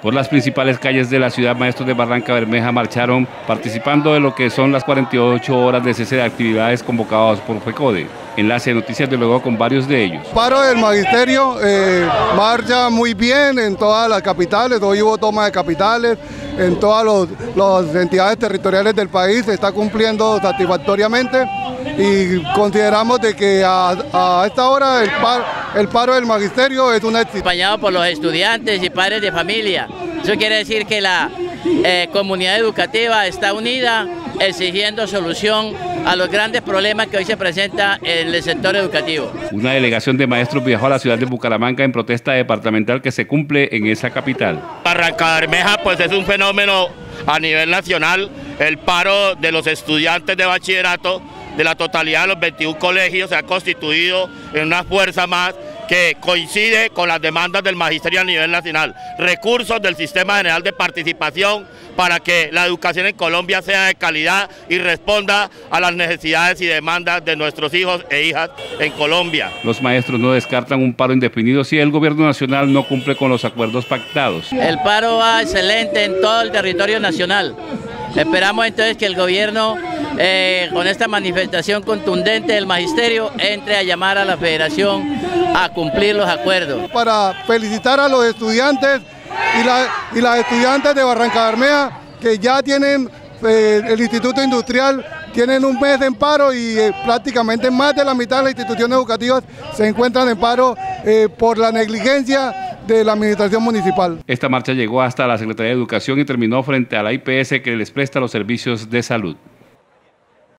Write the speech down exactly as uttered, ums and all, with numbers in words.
Por las principales calles de la ciudad, maestros de Barranca Bermeja marcharon participando de lo que son las cuarenta y ocho horas de cese de actividades convocadas por FECODE. Enlace de Noticias dialogó con varios de ellos. Paro del magisterio eh, marcha muy bien en todas las capitales, hoy hubo toma de capitales, en todas los, las entidades territoriales del país, se está cumpliendo satisfactoriamente y consideramos de que a, a esta hora el paro, el paro del magisterio es un éxito. Acompañado por los estudiantes y padres de familia. Eso quiere decir que la eh, comunidad educativa está unida exigiendo solución a los grandes problemas que hoy se presentan en el sector educativo. Una delegación de maestros viajó a la ciudad de Bucaramanga en protesta departamental que se cumple en esa capital. Barranca Bermeja pues es un fenómeno a nivel nacional, el paro de los estudiantes de bachillerato de la totalidad de los veintiún colegios se ha constituido en una fuerza más que coincide con las demandas del magisterio a nivel nacional, recursos del Sistema General de Participación para que la educación en Colombia sea de calidad y responda a las necesidades y demandas de nuestros hijos e hijas en Colombia. Los maestros no descartan un paro indefinido si el gobierno nacional no cumple con los acuerdos pactados. El paro va excelente en todo el territorio nacional. Esperamos entonces que el gobierno, eh, con esta manifestación contundente del magisterio, entre a llamar a la federación a cumplir los acuerdos. Para felicitar a los estudiantes y, la, y las estudiantes de Barranca Bermeja que ya tienen eh, el Instituto Industrial, tienen un mes en paro y eh, prácticamente más de la mitad de las instituciones educativas se encuentran en paro eh, por la negligencia de la administración municipal. Esta marcha llegó hasta la Secretaría de Educación y terminó frente a la I P S que les presta los servicios de salud.